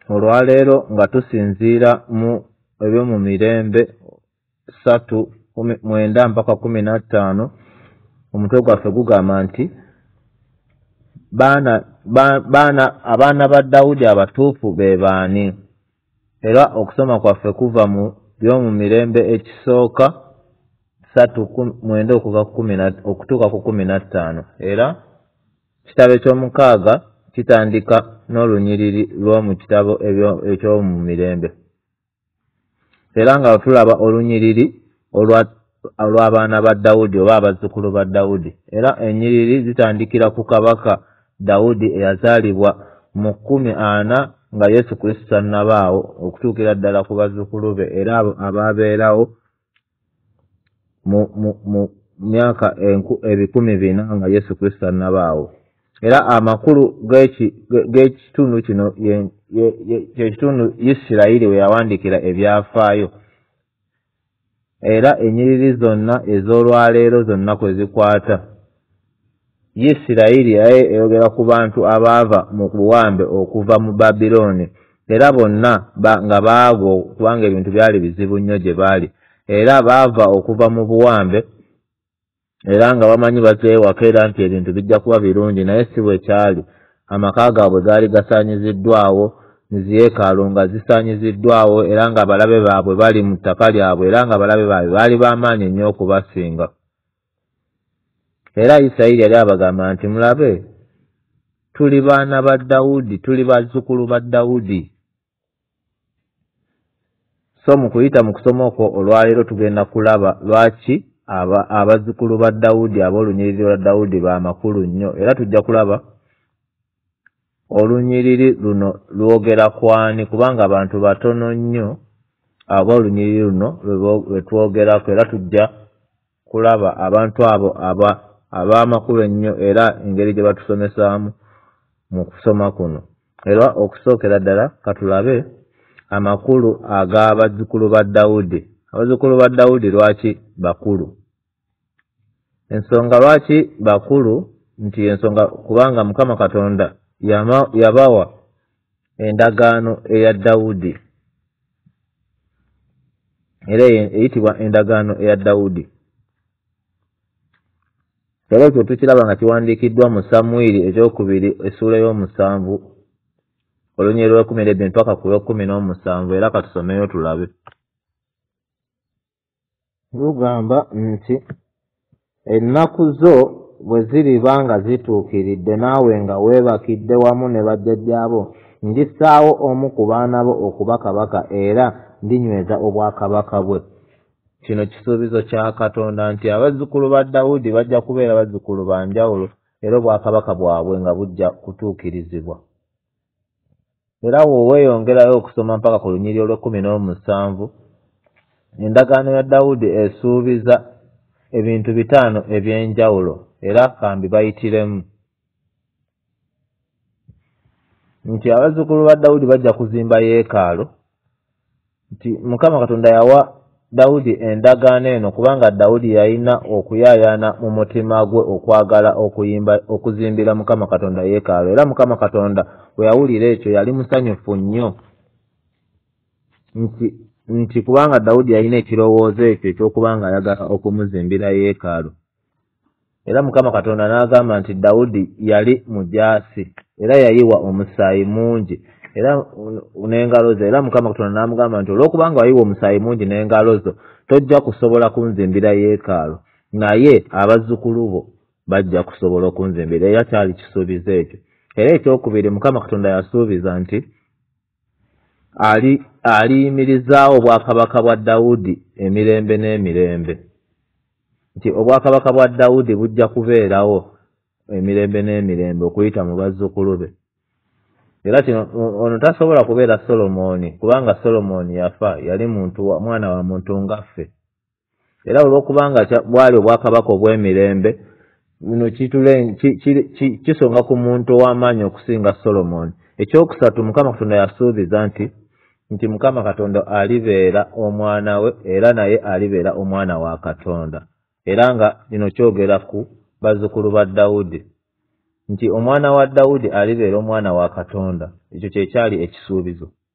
olwaleero nga tusinziira mu ebyomu mirembe 3:9 mpaka 15 omutwe gwaffe gugamba nti abaana ba Dawudi abatuufu be baani? Era okusoma kwaffe kuva mu byomu mirembe ekisooka 3:9 okutuuka ku 15 era kitabo eky'omukaaga kitandika n'olunyiriri lw'omu kitabo ekyomu mirembe. Era nga tulaba olunyiriri olw'abaana ba Dawudi oba abazzukulu ba Dawudi. Era ennyiriri zitandikira ku kabaka Dawudi eyazaalibwa mu 40 nga Yesu Kristo tannabaawo okutuukira ddala ku bazzukulu be era abaabeerawo mu myaka 400 nga Yesu Kristo tannabaawo. Era amakulu g'ekitundu kino ky'ekitundu Isirayiri we yawandiikira ebyafaayo. Era ennyiriri zonna ez'olwaleero zonna kwe zikwata. Isirayiri eyogera ku bantu abaava mu buwambe okuva mu Babilooni. Era bonna nga baagwa kubanga ebintu byali bizibu nnyo gye baali. Era baava okuva mu buwambe era nga bamanyi bazeewaka era nti ebintu bijja kuba birungi, naye si bwe kyali. Amaka gaabwe gaali gasaanyiziddwawo, ziyeekaalu nga zisaanyiziddwawo era nga abalabe baabwe bali mu ttaka lyabwe era nga abalabe baabwe baali b'amaanyi nnyo okubasinga. Era Isirayiri yali abagamba nti mulabe, tuli baana ba Dawudi, tuli bazzukulu ba Dawudi. So mu kuyita mu kusoma okwo olwaleero tugenda kulaba lwaki abazzukulu ba Dawudi ab'olunyiriri lwa Dawudi b'amakulu nnyo. Era tujja kulaba olunyiriri luno lwogera kwani kubanga abantu batono nnyo ab'olunyiriri luno lwe twogerako. Era tujja kulaba abantu abo ab'amakulu ennyo era engeri gye batusomesaamu mu kusoma kuno. Era okusookera ddala katulabe amakulu ag'abazzukulu ba Dawudi. Abazzukulu ba Dawudi lwaki bakulu? Ensonga lwaki bakulu nti ensonga kubanga Mukama Katonda yabawa endagaano eya Dawudi. Era eyitibwa endagaano eya Dawudi. Era ekyo tukiraba nga kiwandiikiddwa mu Samwiri ekyokubiri essuula y'omusanvu olunyiriri lw'12 mpaka ku lw'17 era katusomeyo tulabe. Lugamba nti ennaku zo bwe ziriba nga zituukiridde naawe nga weebakidde wamu ne bajjajjaabo, ndissaawo omu ku baana bo okuba kabaka era ndinyweza obwakabaka bwe. Kino kisuubizo kya Katonda nti abazzukulu ba Dawudi bajja kubeera bazzukulu ba njawulo era obwakabaka bwabwe nga bujja kutuukirizibwa. Era weeyongerayo okusoma mpaka ku lunyiriri lw'17 endagaano ya Dawudi esuubiza ebintu 5 eby'enjawulo era kambi bayitiremu nti abazzukulu ba Dawudi bajja kuzimba yeekaalu, nti Mukama Katonda yawa Dawudi endagaano eno kubanga Dawudi yalina okuyaayaana mu mutima gwe okwagala okuzimbira Mukama Katonda yeekaalu. Era Mukama Katonda bwe yawulira ekyo yali musanyufu nnyo nti kubanga Dawudi yalina ekirowoozo ekyo eky'okubanga ayagala okumuzimbira yeekaalu. Era Mukama Katonda n'agamba nti Dawudi yali mujaasi era yayiwa omusaayi mungi era n'engalo ze. Era Mukama Katonda n'amugamba nti olw'okubanga wayiwa omusaayi mungi n'engalo zo tojja kusobola kunzimbira yeekaalu, naye abazzukulu bo bajja kusobola okunzimbira. Era kyali kisuubizo ekyo. Era ekyokubiri Mukama Katonda yasuubiza nti aliyimirizaawo obwakabaka bwa Dawudi emirembe n'emirembe, nti obwakabaka bwa Dawudi bujja kubeerawo emirembe n'emirembe okuyita mu bazzukulu be. Era kino ono tasobola kubeera Solomooni kubanga Solomooni yafa, yali mwana wa muntu ngaffe. Era olw'okubanga bwali obwakabaka obw'emirembe bino kisonga ku muntu ow'amaanyi okusinga Solomooni. Ekyokusatu Mukama Katonda yasuubiza nti Mukama Katonda alibeera omwana we era naye alibeera omwana wa Katonda. Era nga kino kyogera ku bazzukulu ba Dawudi nti omwana wa Dawudi alibeera omwana wa Katonda. Ekyo kye kyali ekisuubizo.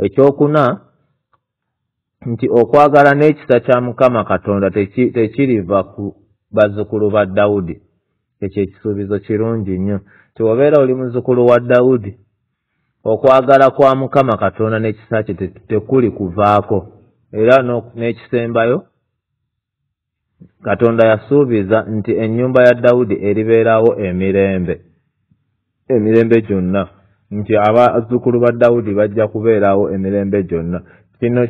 Ekyokuna nti okwagala n'ekisa kya Mukama Katonda tekiriva ku bazzukulu ba Dawudi. Ekyo ekisuubizo kirungi nnyo. Tiwobeera oli muzzukulu wa Dawudi, okwagala kwa Mukama Katonda n'ekisa kye tekuli kuvaako. Era n'ekisembayo Katonda yasuubiza nti ennyumba ya Dawudi eribeerawo emirembe gyonna, nti abazzukulu ba Dawudi bajja kubeerawo emirembe gyonna. Kino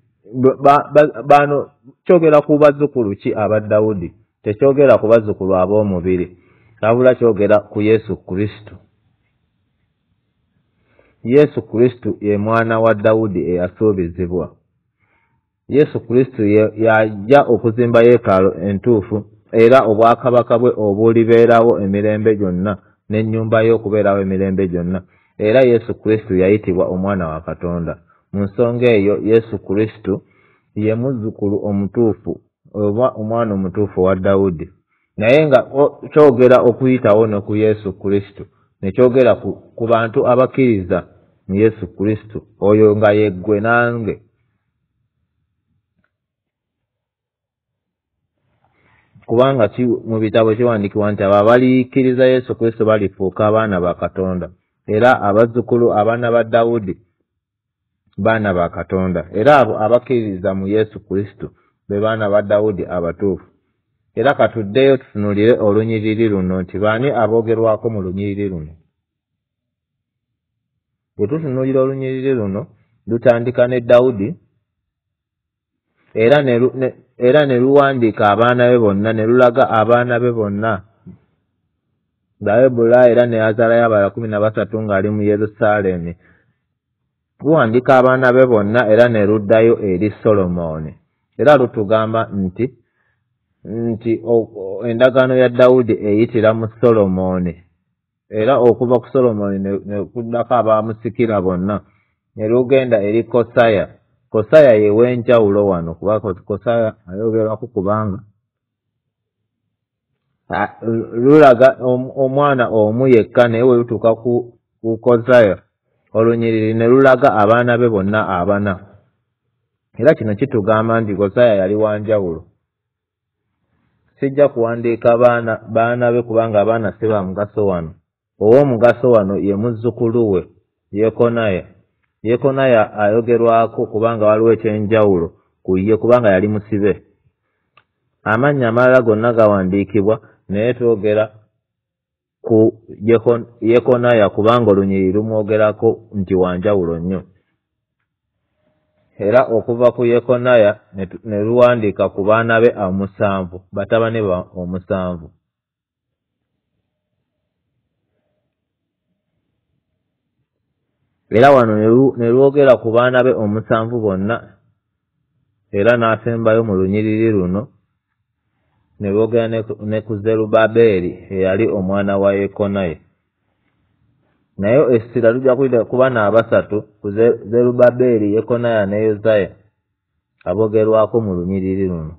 bano kyogera ku bazzukulu ki aba Dawudi, tekyogera ku bazzukulu ab'omubiri, wabula kyogera ku Yesu Kristo. Yesu Kristo ye mwana wa Dawudi eyasuubizibwa. Yesu Kristo yajja okuzimba yeekaalu entuufu, era obwakabaka bwe obulibeerawo emirembe gyonna n'ennyumba ye okubeerawo emirembe gyonna. Era Yesu Kristo yayitibwa omwana wa Katonda. Mu nsonga eyo Yesu Kristo ye muzzukulu omutuufu oba omwana omutuufu wa Dawudi. Naye nga kyogera okuyitawo ne ku Yesu Kristo, ne kyogera ku bantu abakkiriza mu Yesu Kristo, oyo nga yeggwe nange. Kubanga mu bitabo kiwandiikibwa nti abo abalikkiriza Yesu Kristo balifuuka abaana ba Katonda, era abazzukulu abaana ba Dawudi baana ba Katonda, era abo abakkiriza mu Yesu Kristo be baana ba Dawudi abatuufu. Era katuddeyo tutunulire olunyiriri luno nti baani aboogerwako mu lunyiriri luno. Bwe tutunulira olunyiriri luno lutandika ne Dawudi, era ne luwandiika abaana be bonna, ne lulaga abaana be bonna Bayibula, era ne yazaalayo abalala 13 ng'ali mu Yerusaalemi. Luwandiika abaana be bonna era ne luddayo eri Solomooni. Era lutugamba nti endagaano ya Dawudi eyitira mu Solomooni, era okuva ku Solomooni ne kuddako abaamusikira bonna, ne lugenda eri Kosaya. Kosaya ye w'enjawulo wano, kuba Kosaya ayogerwako kubanga lulaga omwana omu yekka, naye we lutuuka ku Kosaya olunyiriri ne lulaga abaana be bonna 4. Era kino kitugamba nti Kosaya yali wanjawulo. Sijja kuwandiika baana be kubanga abaana si ba mugaso wano. Ow'omugaso wano ye muzzukulu we Yekonaya. Yekonaya ayogerwako kubanga waliwo ekyenjawulo ku ye, kubanga yali musibe. Amannya amalala gonna gawandiikibwa, naye twogera ku Yekonaya kubanga olunyiriri lumwogerako nti wanjawulo nnyo. Era okuva ku Yekonaya ne luwandiika ku baana be 7, batabani be 7. Era wano ne lwogera ku baana be 7 bonna, era n'asembayo mu lunyiriri luno ne lwogera ne ku Zerubbaberi eyali omwana wa Yekonaya. Naye essira lujja ku baana 3, ku Zerubbaberi, Yekonaya ne Yozaya, aboogerwako mu lunyiriri luno.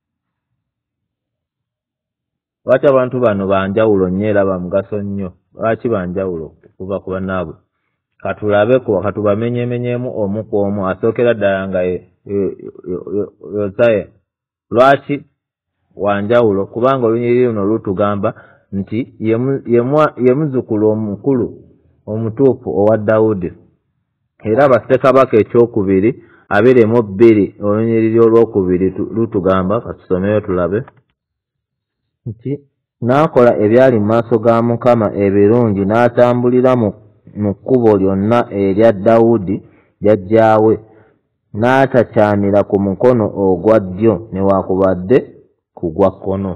Lwaki abantu bano banjawulo nnyo era bamugaso nnyo? Lwaki banjawulo okuva ku bannaabwe? Katulabeko, katubamenyemenyeemu omu ku omu. Asookera ddala nga Yozaya. Lwaki wanjawulo? Kubanga olunyiriri luno lutugamba nti ye muzzukulu omukulu omutuufu owa Dawudi. Era Bassekabaka ekyokubiri 22 olunyiriri olwokubiri lutugamba, katusomeyo tulabe, nti n'akola ebyali mu maaso ga Mukama ebirungi, n'atambulira mu kkubo lyonna erya Dawudi jjajjaawe, n'atakyamira ku mukono ogwa ddyo newaakubadde ku gwa kkono.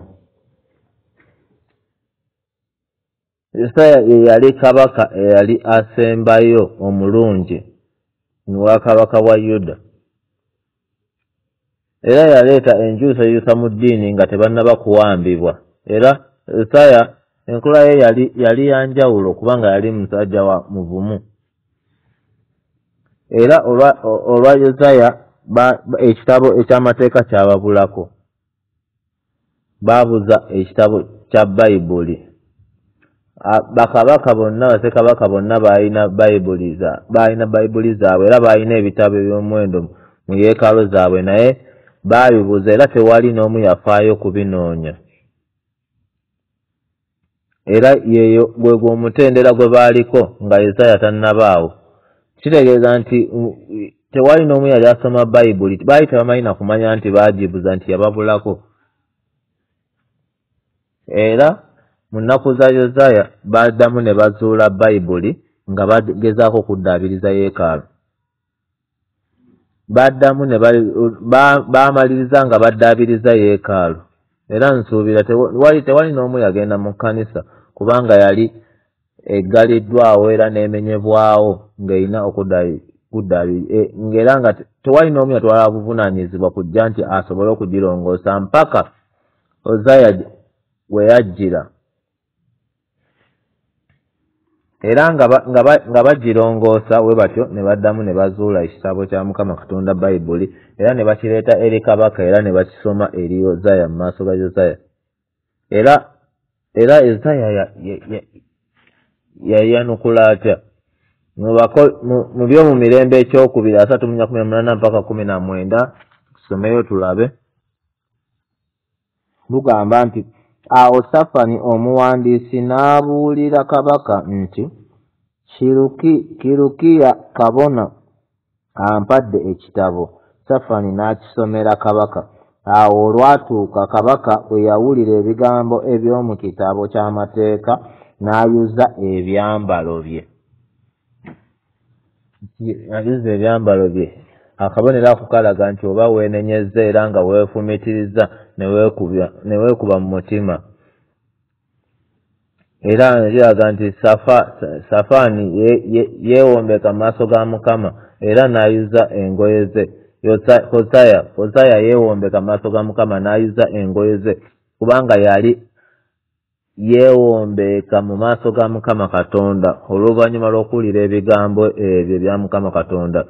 Yosaya ye yali kabaka eyali asembayo omulungi wa kabaka wa Yuda, era yaleeta enkyusayusa mu ddiini nga tebannaba kuwambibwa. Era Yosaya enkula ye yali yanjawulo kubanga yali musajja wa muvumu. Era olwa Yosaya ekitabo eky'amateeka kyababulako, baabuza ekitabo kya Bayibuli. bakabaka bonna bassekabaka bonna balina bayibuli zaabwe era balina ebitabo eby'omuwendo mu yeekalo zaabwe naye baabibuuza era tewali n'omu yafaayo kubinoonya era yeeyo gwe omutendera gwe baaliko nga Yesaya tannabaawo kitegeeza nti tewali n'omu yali asoma bayibuli baali tebamanyi na kumanya nti baagibuza nti yababulako era mu nnaku za Yesaya baddamu ne bazuula bayibuli nga bagezaako okuddaabiriza yeekaalu baddamu ne baamaliriza nga baddaabiriza yeekaalu era nsuubira tewali n'omu yagenda mu kkanisa kubanga yali eggaliddwawo era n'emenyebwawo ng'erina ng'era nga tewali n'omu yatwala buvunaanyizibwa kujja nti asobole okugirongoosa mpaka Uzaya we yajjira era nga bagirongoosa we batyo ne baddamu ne bazuula ekitabo kya Mukama Katonda bayibuli era ne bakireeta eri kabaka era ne bakisoma eri Uzaya mu maaso ga Yesaya era Yesaya yayanukula atya mu by'omu mirembe ekyokubiri 3:18 mpaka 19 tusomeyo tulabe lugamba nti awo Safani omuwandiisi n'abuulira kabaka nti Kirukiya kabona ampadde ekitabo. Safani n'akisomera kabaka. Awo olwatuuka kabaka bwe yawulira ebigambo eby'omu kitabo ky'amateeka n'ayuza ebyambalo bye. Akabonero ako kalaga nti oba weenenyezza era nga weefumitiriza ne weekuba mu mutima. Era kiraga nti Safaani yeewombeka mu maaso ga Mukama era n'ayuza engoye ze. Hosaya yeewombeka mu maaso ga Mukama n'ayuza engoye ze kubanga yali yeewombeka mu maaso ga Mukama Katonda oluvannyuma lw'okuwulira ebigambo ebyo bya Mukama Katonda.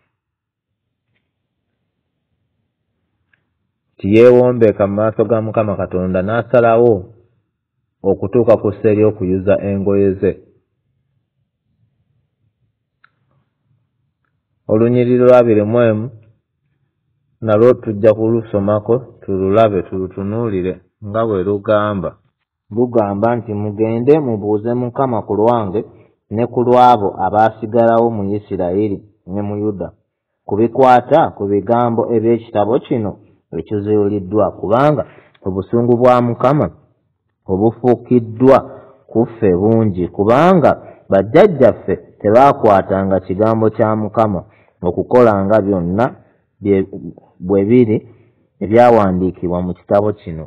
Yeewombeka mu maaso ga Mukama Katonda n'asalawo okutuuka ku sseri okuyuza engoye ze. Olunyiriri lwa 21 nalwo tujja kulusomako tululabe tulutunuulire nga bwe lugamba. Lugamba nti mugende mubuuze Mukama ku lwange ne ku lw'abo abaasigalawo mu Isirayiri ne mu Yuda ku bikwata ku bigambo eby'ekitabo kino ekizuuliddwa kubanga obusungu bwa Mukama obufuukiddwa ku ffe bungi kubanga bajjajjaffe tebaakwatanga kigambo kya Mukama okukolanga byonna bwe biri ebyawandiikibwa mu kitabo kino.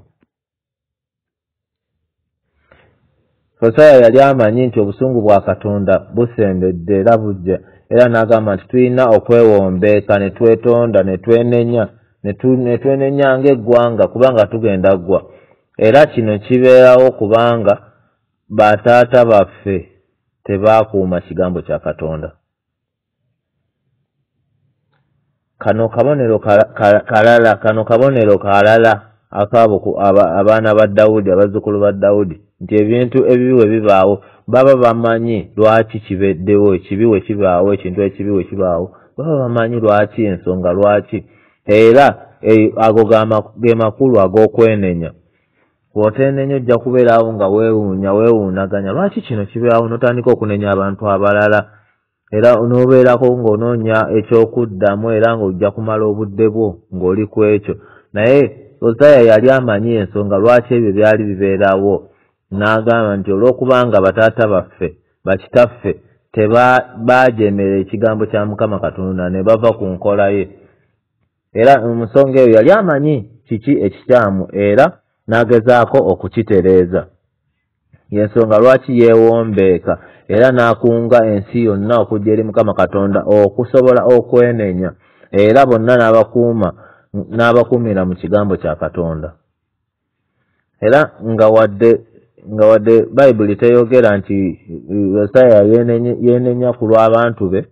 Hosaya yali amanyi nti obusungu bwa Katonda busembedde era bujja era n'agamba nti tulina okwewombeeka ne twetonda ne twenenya ng'eggwanga kubanga tugenda ggwa era kino kibeerawo kubanga bataata baffe tebaakuuma kigambo kya Katonda. Kano kabonero kalala akaabo abaana ba Dawudi abazzukulu ba Dawudi nti ebintu ebibi we bibaawo baba bamanyi lwaki kibeddewo ekibi we kibaawo ekintu ekibi we kibaawo baba bamanyi lwaki ensonga lwaki era ago ge makulu ag'okwenenya. Bw'oteenenya ojja kubeerawo nga weewuunaganya lwaki kino kibaawo n'otandika okunenya abantu abalala era n'obeerako ng'onoonya ekyokuddamu era ng'ojja kumala obudde bwo ng'oli ku ekyo. Naye Hosaya yali amanyi ensonga lwaki ebyo byali bibeerawo n'agamba nti olw'okubanga bataata baffe bakitaffe tebaajemera ekigambo kya Mukama Katonda ne bava ku nkola ye era mu nsonga eyo yali amanyi kiki ekikyamu era n'agezaako okukitereeza. Y'ensonga lwaki yeewombeeka era n'akunga ensi yonna okujja eri Mukama Katonda okusobola okwenenya era bonna n'abakuumira mu kigambo kya Katonda. Era nga wadde Bayibuli teyogera nti Yesaya yeenenya ku lw'abantu be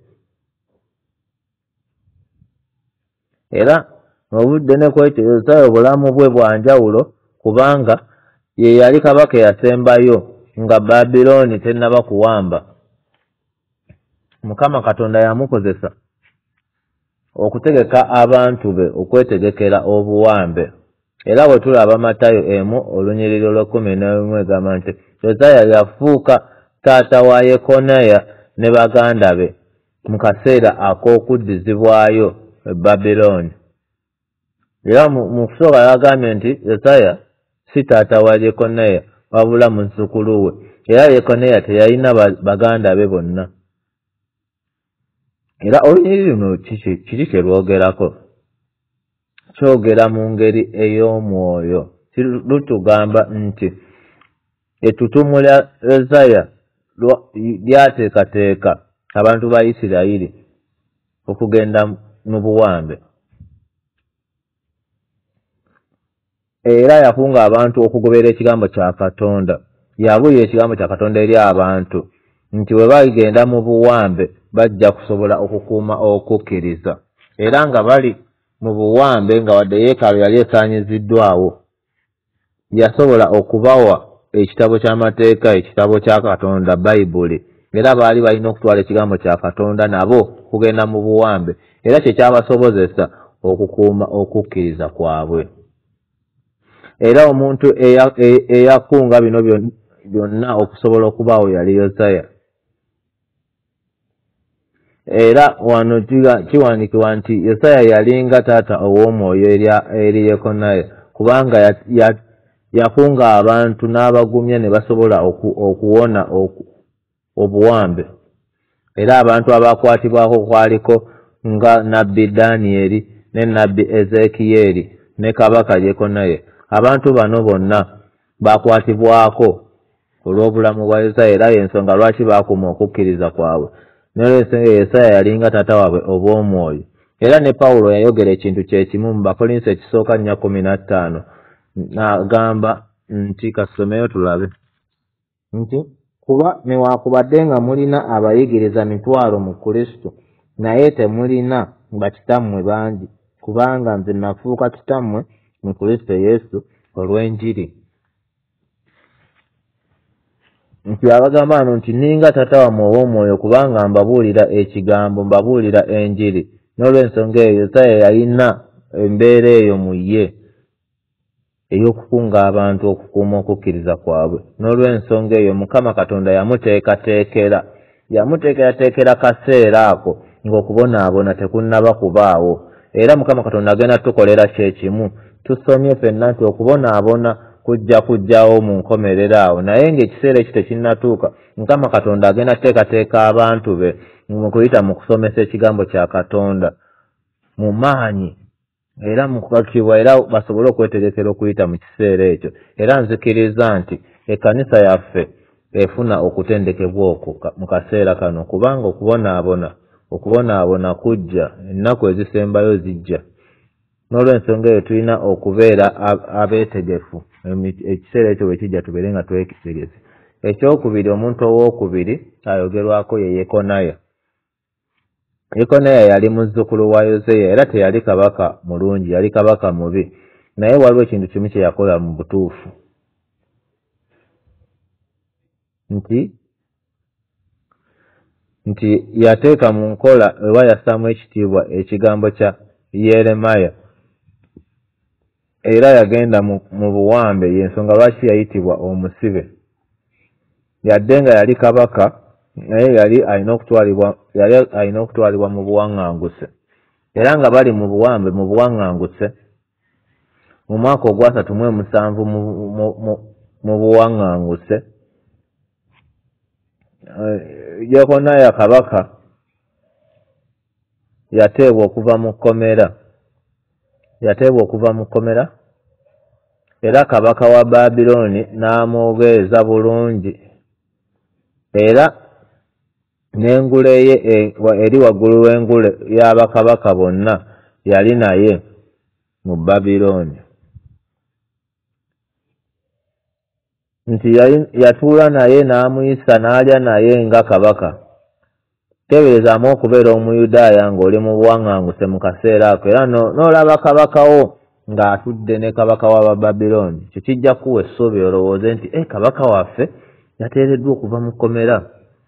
era obudde ne kwekyo Yesaya obulamu bwe bwa njawulo kubanga ye yali kabaka yasembayo nga Babiloni tennaba kuwamba, Mukama Katonda yamukozesa okutegeka abantu be okwetegekera obuwambe. Era bwe tulaba Matayo 1:11 egamba nti Yosaya yafuuka taata wa Yekonaya ne baganda be mu kaseera ak'okuddizibwayo e Babiloni. Era mu kusooka yagambye nti Yosaya si taata wa Yekonaya wabula muzzukulu we, era Yekonaya teyalina baganda be bonna. Era olunyiriri luno kiki kye lwogerako? Kyogera mu ngeri ey'omwoyo. Lutugamba nti ettutumu lya Yosaya lyateekateeka abantu ba Isirayiri okugenda mu buwambe. Era yakunga abantu okugoberera ekigambo kya Katonda. Yabuulira ekigambo kya Katonda eri abantu nti bwe bagenda mu buwambe bajja kusobola okukuuma okukkiriza. Era nga bali mu buwambe nga wadde yeekaalu yali esaanyiziddwawo, yasobola okubawa ekitabo ky'amateeka, ekitabo kya Katonda, Bayibuli. Era baali balina okutwala ekigambo kya Katonda nabo kugenda mu buwambe, era kye kyabasobozesa okukuuma okukkiriza kwabwe. Era omuntu eyakunga bino byonna okusobola okubaawo yali Yosaya. Era wano kiwandiikibwa nti Yosaya yalinga taata ow'omwoyo eri Yekonaya, kubanga yakunga abantu n'abagumya ne basobola okuwona obuwambe. Era abantu abakwatibwako kwaliko nga nabbi Danyeri ne nabbi Ezekiyeri ne kabaka Yekonaya. Abantu bano bonna bakwatibwako olw'obulamu bwa Yosaya, era y'ensonga lwaki baakuma okukkiriza kwabwe. N'olwensonga Yosaya yalinga taata waabwe obw'omwoyo. Era ne Pawulo yayogera ekintu kye kimu mu Bakolinso 1:15 n'agamba nti, kasomeyo tulabe, nti kuba newaakubadde nga mulina abayigiriza 1,000 mu Kristo, naye temulina bakitammwe bangi, kubanga nze nafuuka kitammwe mu Kristo Yesu olw'enjiri. Nti abagamba wano nti ninga taata wammwe ow'omwoyo kubanga mbabuulira ekigambo, mbabuulira enjiri. N'olw'ensonga eyo Yosaya yalina embeera eyo mu ye ey'okukunga abantu okukuuma okukkiriza kwabwe. N'olw'ensonga eyo Mukama Katonda yamuteekerateekera kaseera ako ng'okubonaabona tekunnaba kubaawo. Era Mukama Katonda agenda tukolera kyekimu. Tusomye ffenna nti okubonaabona kujja kujjawo mu nkomerera awo, naye ng'ekiseera ekyo tekinnatuuka, Mukama Katonda agenda teekateeka abantu be mu kuyita mu kusomesa ekigambo kya Katonda mu maanyi era mu kukakkibwa, era basobole okwetegekera okuyita mu kiseera ekyo. Era nzikiriza nti ekkanisa yaffe efuna okutendekebwa okwo mu kaseera kano, kubanga okubonaabona kujja, ennaku ezisembayo zijja. N'olw'ensonga eyo tulina okubeera abeetegefu ekiseera ekyo bwe kijja, tubeere nga twekitegese. Ekyokubiri, omuntu ow'okubiri ayogerwako ye Yekonaya. Yekonaya yali muzzukulu wa Yosaya era teyali kabaka mulungi, yali kabaka mubi, naye waliwo ekintu kimu kye yakola mu butuufu, nti yateeka mu nkola ewa yassaamu ekitiibwa ekigambo kya Yeremaya. Era yagenda mu buwambe, y'ensonga lwaki yayitibwa omusibe. Yadde nga yali kabaka, naye yali alina okutwalibwa mu buwaŋŋanguse. Era nga bali mu buwambe mu buwaŋŋanguse, mu mwaka ogwa 37 mu buwaŋŋanguse, Yekonaya kabaka yateebwa okuva mu kkomera, era kabaka wa Babiloni n'amwogereza bulungi, era n'engule ye eri waggulu w'engule y'abakabaka bonna yali naye mu Babiloni. Nti yatuula naye n'amuyisa n'alya naye nga kabaka. Teeberezaamu okubeera Omuyudaaya ng'oli mu buwaŋŋanguse mu kaseera ako, era n'olaba kabakawo ng'atudde ne kabaka w'Abababiloni, kyo kijja kuwa essuubi olowooze nti kabaka waffe yateereddwa okuva mu kkomera.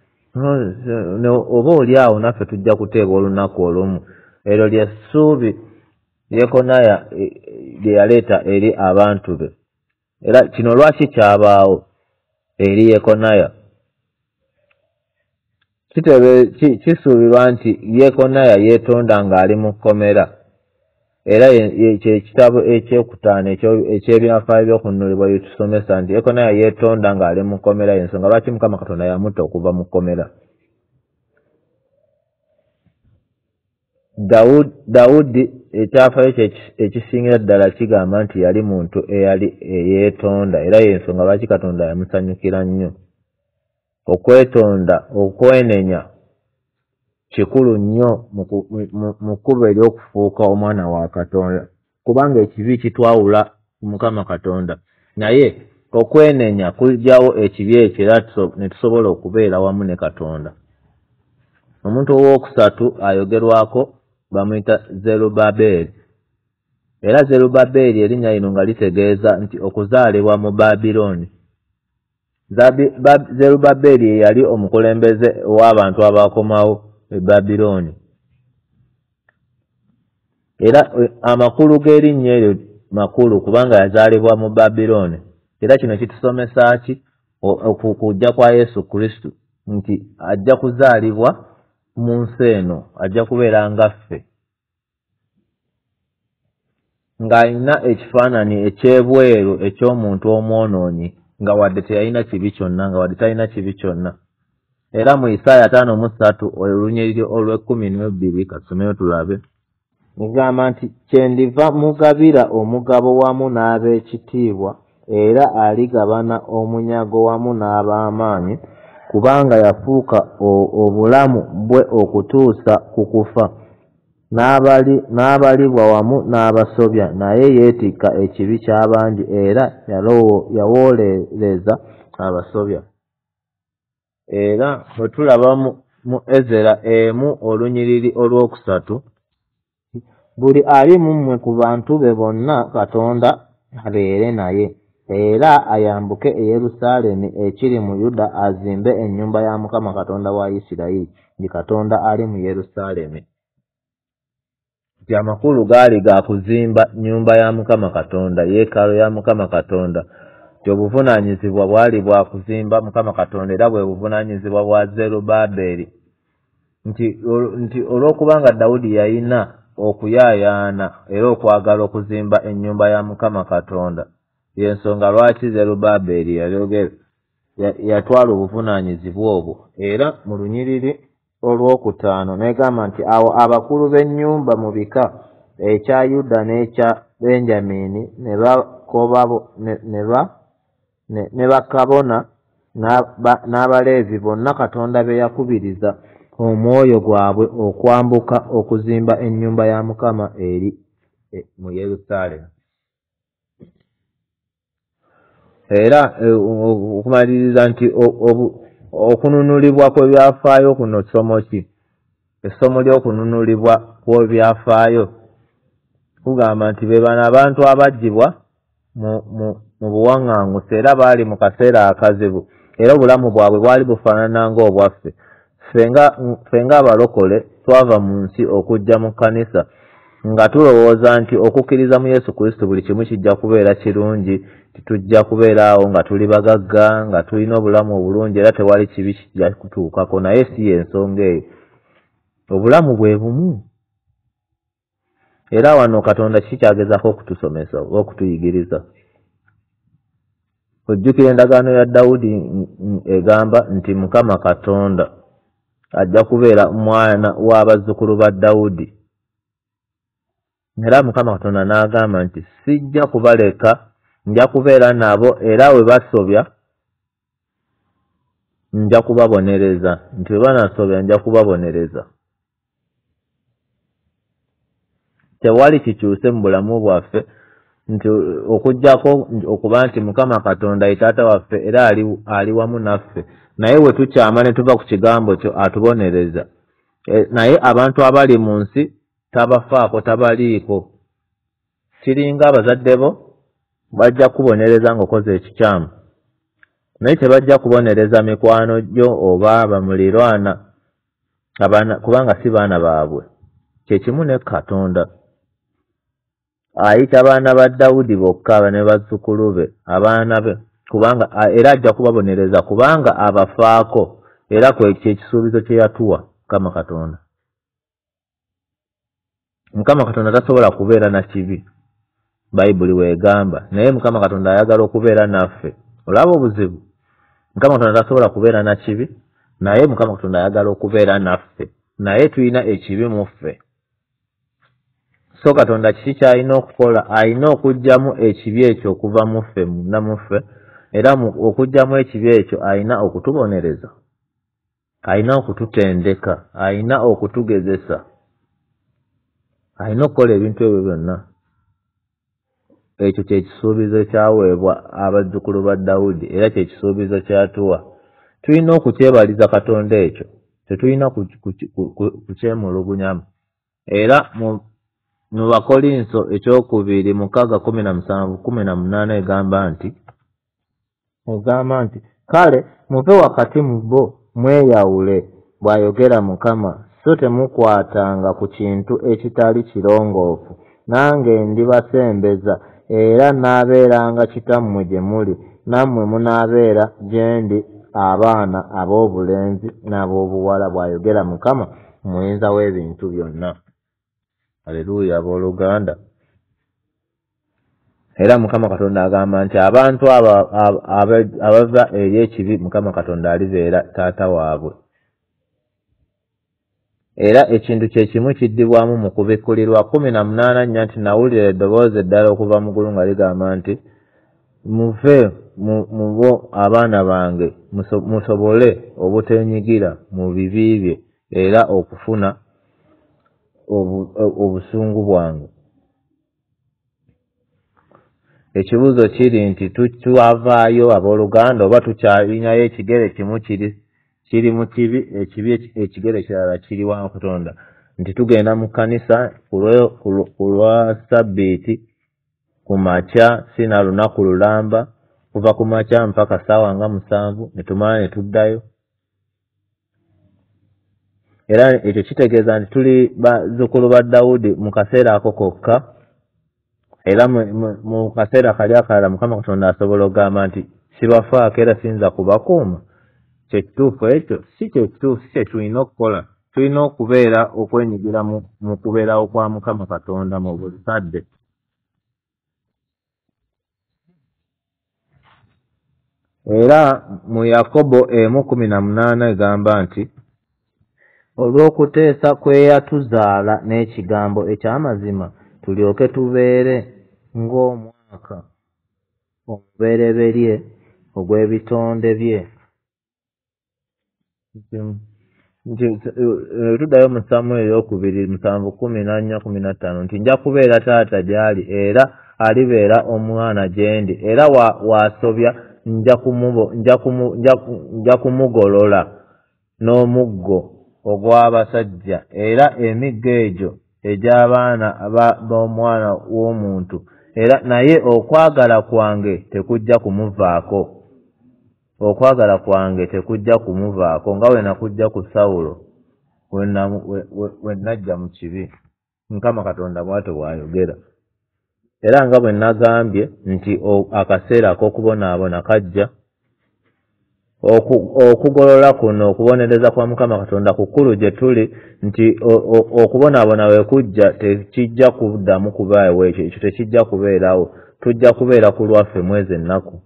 Oba oli awo naffe tujja kuteeka olunaku olumu. Eryo ly'essuubi Yekonaya lye yaleeta eri abantu be. Era kino lwaki kyabaawo eri Yekonaya? Kisuubirwa nti Yekonaya yeetonda ng'ali mu kkomera. Era ekitabo ekyokutaano eky'ebyafaayo by'okununulibwa bitusomesa nti Yekonaya yeetonda ng'ali mu kkomera y'ensonga lwaki Mukama Katonda yamutta okuva mu kkomera. Dawudi ekyafaayo kye ekisingira ddala kigamba nti yali muntu eyali eyeetonda era y'ensonga lwaki Katonda yamusanyukira nnyo. Okwetonda, okwenenya kikulu nnyo mu kkubo ery'okufuuka omwana wa Katonda, kubanga ekibi kitwawula Mukama Katonda, naye okwenenya kujjawo ekibi ekyo era ne tusobola okubeera wamu ne Katonda. Omuntu owookusatu ayogerwako bamuyita Zerubbaberi. Era Zerubbaberi erinnya lino nga litegeeza nti okuzaalibwa mu Babilooni. Zerubbaberi ye yali omukulembeze w'abantu abakomawo e Babilooni. Era amakulu g'erinnya eryo makulu kubanga yazaalibwa mu Babilooni. Era kino kitusomesa ki? Okujja kwa Yesu Kristo, nti ajja kuzaalibwa mu nsi eno, ajja kubeera nga ffe, ng'alina ekifaananyi ekyebweru eky'omuntu omwonoonyi, nga wadde teyalina kibi kyonna, nga wadde talina kibi kyonna. Era mu Isaaya 5:3 olunyiriri olw'12 katusomeyo tulabe. Ngamba nti kyendiva mugabira omugabo wamu n'ab'ekitiibwa, era aligabana omunyago wamu n'ab'amaanyi, kubanga yafuuka obulamu bwe okutuusa ku kufa, n'abalibwa wamu n'abasobya, naye yeetikka ekibi ky'abangi era yawoolereza abasobya. Era bwe tulaba mu Ezera 1:3, buli ali mu mmwe ku bantu be bonna Katonda abeere naye, era ayambuke e Yerusaalemi ekiri mu Yuda azimbe ennyumba ya Mukama Katonda wa Isirayiri, ndi Katonda ali mu Yerusaalemi. Nti amakulu gaali ga kuzimba nnyumba ya Mukama Katonda, yeekaalu ya Mukama Katonda. Nti obuvunaanyizibwa bwali bwa kuzimba Mukama Katonda, era bwe buvunaanyizibwa bwa Zerubbaberi. Nti olw'okubanga Dawudi yalina okuyaayaana era okwagala okuzimba ennyumba ya Mukama Katonda, y'ensonga lwaki Zerubbaberi yatwala obuvunaanyizibwa obwo. Era mu lunyiriri olw'okutaano negamba nti awo abakulu b'ennyumba mu bika ekya Yuda n'ekya Benjamini ne bakabona n'Abaleevi bonna Katonda be yakubiriza omwoyo gwabwe okwambuka okuzimba ennyumba ya Mukama eri mu Yerusaalemi. Era okumaliriza nti okununulibwa kw'ebyafaayo kuno ssomo ki? Essomo ly'okununulibwa kw'ebyafaayo kugamba nti be bano abantu abaggyibwa mu buwaŋŋanguse era baali mu kaseera akazibu, era obulamu bwabwe bwali bufaanana ng'obwaffe. Ffe ng'abalokole twava mu nsi okujja mu kkanisa nga tulowooza nti okukkiriza mu Yesu Kristo buli kimu kijja kubeera kirungi, titujja kubeera awo nga tuli bagagga, nga tulina obulamu obulungi era tewali kibi kijja kutuukako. Naye si y'ensonga eyo. Obulamu bwe bumu. Era wano Katonda kikyagezako okutusomesa oba okutuyigiriza. Ojjukira endagaano ya Dawudi egamba nti Mukama Katonda ajja kubeera mwana w'abazzukulu ba Dawudi. Era Mukama Katonda n'agamba nti sijja kubaleka, nja kubeera nabo, era we basobya nja kubabonereza. Nti we banasobya nja kubabonereza. Tewali kikyuse mu bulamu bwaffe nti okujjako okuba nti Mukama Katonda ye taata waffe era ali wamu naffe, naye we tukyama ne tuva ku kigambo kyo atubonereza. Naye abantu abali mu nsi tabafaako, tabaliiko. Kiringa abazadde bo bajja kubonereza ng'okoze ekikyamu, naye tebajja kubonereza mikwano gyo oba bamulirwana kubanga si baana baabwe. Kyekimu ne Katonda ayita baana ba Dawudi bokka ne bazzukulu be abaana be kubanga era ajja kubabonereza kubanga abafaako era kyekisuubizo kye yatuwa Mukama Katonda. Mukama Katonda tasobola kubeera na kibi, Bayibuli weegamba, naye Mukama Katonda ayagala okubeera naffe. Olaba obuzibu, Mukama Katonda tasobola kubeera na kibi, naye Mukama Katonda ayagala okubeera naffe, naye tulina ekibi mu ffe. So Katonda kiki ky'alina okukola? Alina okuggyamu ekibi ekyo okuva mu ffe munda mu ffe, era okuggyamu ekibi ekyo alina okutubonereza, alina okututendeka, alina okutugezesa, alina okukola ebintu ebyo byonna. Ekyo kyekisuubizo kyaweebwa abazzukulu ba Dawudi era kyekisuubizo kyatuwa. Tulina okukyebaliza Katonda ekyo, tetulina kukyemulugunyamu. Era mu Bakolinso ekyokubiri 6:17-18 egamba nti kale muve wakati mu bo mweyawule, bw'ayogera Mukama, so temukwatanga ku kintu ekitali kirongoofu. Nange ndibasembeza era naabeeranga kitammwe gye muli, nammwe munaabeera gye ndi abaana ab'obulenzi n'ab'obuwala, bw'ayogera Mukama Muyinza w'ebintu byonna. Haleluya abooluganda. Era Mukama Katonda agamba nti abantu abava eri ekibi Mukama Katonda alibeera taata waabwe. Era ekintu kyekimu kiddibwamu mu kubikkulirwa 18 nti nawulira eddoboozi eddala okuva mu ggulu nga ligamba nti muve mu bo abaana bange musobole obuteenyigira mu bibi bye era okufuna obusungu bwange. Ekibuuzo kiri nti twavaayo abooluganda oba tukyalinayo ekigere kimu kiri mu kibi, ekigere kirala kiri wa Katonda? Nti tugenda mu kkanisa ku lwa Sabbiiti ku makya, si na lunaku lulamba, kuva ku makya mpaka ssaawa nga 7 ne tumala ne tuddayo. Era ekyo kitegeeza nti tuli bazzukulu ba Dawudi mu kaseera ako kokka, era mu kaseera kali akalala Mukama Katonda asobola okugamba nti sibafaako era siyinza kubakuuma. Kyekituufu ekyo si kyekituufu, si kye tulina okukola. Tulina okubeera okwenyigira mu kubeerawo kwa Mukama Katonda mu buli kadde. Era mu Yakobo 1:18 egamba nti olw'okuteesa kweyatuzaala n'ekigambo eky'amazima, tulyoke tubeere ng'omwaka omubereberye ogw'ebitonde bye. Tuddayo mu Samwiri 2:7-14-15 nti nja kubeera taata gy'ali era alibeera omwana gye ndi, era waasobya nja kumugolola n'omuggo ogw'abasajja, era emiggo egyo egy'abaana b'omwana w'omuntu, era naye okwagala kwange tekujja kumuvaako. Okwagala kwange tekujja kumuvaako nga we nakujja ku Sawulo we najja mu kibi. Mukama Katonda bw'atyo bw'ayogera. Era nga bwe nagambye nti akaseera ak'okubonaabona kajja. Okugolola kuno okubonereza kwa Mukama Katonda kukulu gye tuli, nti okubonaabona we kujja tekijja kuddamu kubaawo, ekyo tekijja kubeerawo. Tujja kubeera ku lwaffe mwezi ennaku.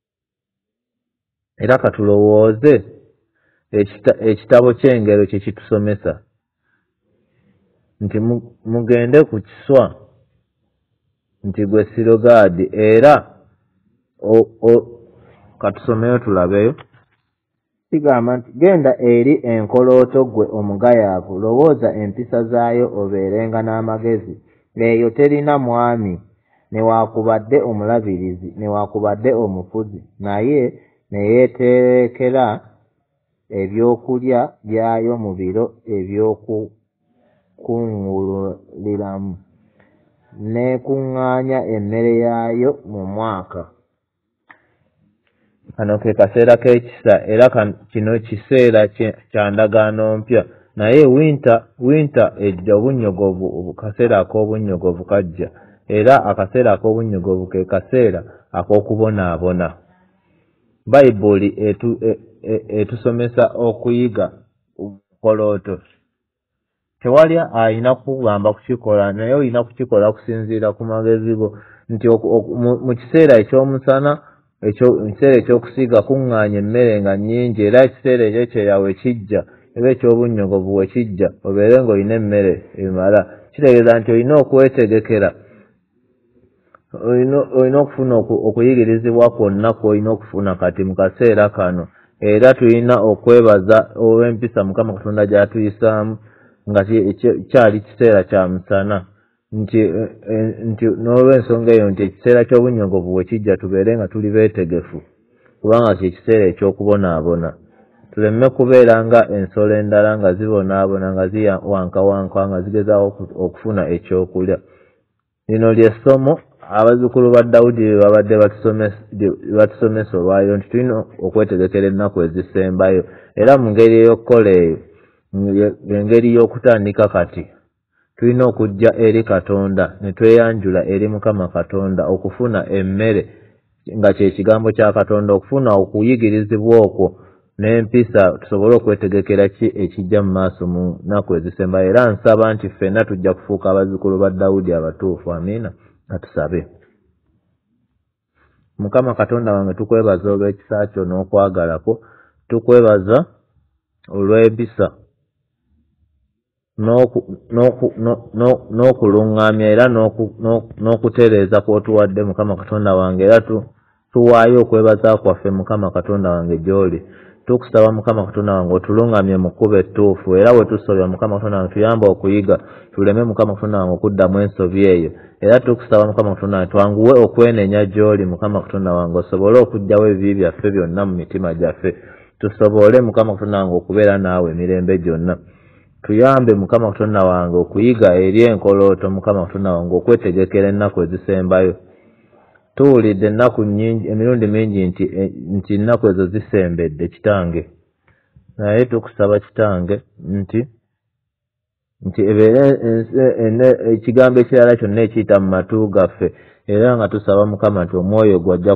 Era katulowooze ekitabo ky'engero kye kitusomesa nti mugende ku kiswa nti gwe Sirogaadi, era katusomeyo tulabeyo. Kigamba nti genda eri enkolooto gwe omugayaavu, lowooza empisa zaayo obeerenga n'amagezi. Eyo terina mwami newaakubadde omulabirizi newaakubadde omufuzi, naye ne yeeterekera ebyokulya byayo mu biro eby'okukunguliramu, n'ekuŋŋaanya emmere yaayo mu mwaka. kano ke kaseera k'ekisa era kino kiseera kya ndagaano mpya naye winter ejja obunnyogovu kaseera ak'obunnyogovu kajja era akaseera ak'obunnyogovu ke kaseera ak'okubonaabona. Bayibuli etusomesa okuyiga kolooto. Tewali ayina kugamba kukikola naye olina kukikola kusinziira ku magezi go nti mu kiseera eky'omusana ekiseera ekyokusiiga kuŋŋaanya emmere nga nnyingi era ekiseera ekyo kyeyawe kijja era ekyobunnyogovu we kijja obeere ng'olina emmere emala. Kitegeeza nti olina okwetegekera, olina okufuna okuyigirizibwa kwonna kw'olina okufuna kati mu kaseera kano era tulina okwebaza olw'empisa Mukama Katonda gy'atuyisaamu nga kyali kiseera kya musana nti n'olw'ensonga eyo nti ekiseera ky'obunnyogovu we kijja tubeere nga tuli beetegefu kubanga kyekiseera eky'okubonaabona. Tuleme kubeera nga ensolo endala nga zibonaabona nga ziwankawanka nga zigezaawo okufuna ekyokulya. Lino lyessomo abazzukulu ba Dawudi bye babadde batusomesa olwaliro nti tulina okwetegekera ennaku ezisembayo era mu ngeri ey'okukola eyo engeri y'okutandika kati tulina okujja eri Katonda ne tweyanjula eri Mukama Katonda okufuna emmere nga kye kigambo kya Katonda, okufuna okuyigirizibwa okwo n'empisa tusobole okwetegekera ki ekijja mu maaso mu nnaku ezisembayo. Era nsaba nti ffenna tujja kufuuka abazzukulu ba Dawudi abatuufu. Amiina. Atusabe. Mukama Katonda wange tukwebaza olw'ekisa kyo n'okwagala kwo, tukwebaza olw'empisa n'okuluŋŋamya era n'okutereeza kw'otuwadde Mukama Katonda wange era tuwaayo okwebaza kwaffe Mukama Katonda wange gy'oli. Tukusaba Mukama Katonda wange otuluŋŋamye mu kkubo ettuufu era we tusobya Mukama Katonda wange tuyambe okuyiga tuleme Mukama Katonda wange okuddamu ensobi eyo era tukusaba Mukama Katonda wange twanguwe okwenenya gy'oli Mukama Katonda wange osobole okuggyawo ebibi byaffe byonna mu mitima gyaffe tusobole Mukama Katonda wange okubeera naawe emirembe gyonna. Tuyambe Mukama Katonda wange okuyiga eri enkolooto Mukama Katonda wange okwetegekera ennaku ezisembayo. Tuwulidde ennaku nnyingi emirundi mingi nti ennaku ezo zisembedde Kitange naye tukusaba Kitange nti ekigambo ekirala kyonna ekiyita mu matu gaffe era nga tusaba Mukama nti omwoyo gwajja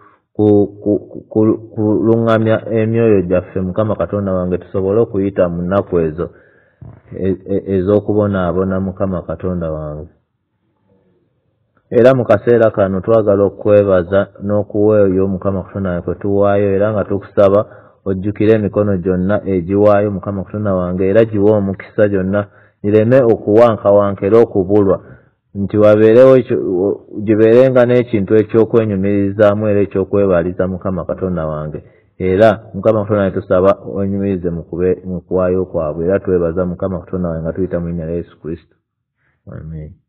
kuluŋŋamya emyoyo gyaffe Mukama Katonda wange tusobole okuyita mu nnaku ezo ez'okubonaabona Mukama Katonda wange. Era mu kaseera kano twagala okwebaza n'okuweeyo Mukama Katonda wange kwe tuwaayo era nga tukusaba ojjukire emikono gyonna egiwaayo Mukama Katonda wange era giwe omukisa gyonna gireme okuwankawanka era okubulwa nti gibeerenga n'ekintu eky'okwenyumirizaamu era ekyokwebaliza Mukama Katonda wange era Mukama Katonda wange tusaba onyumirize mu kuwaayo kwabwe era twebaza Mukama Katonda wange nga tuyita mu linnya lya Yesu Kristo. Amen.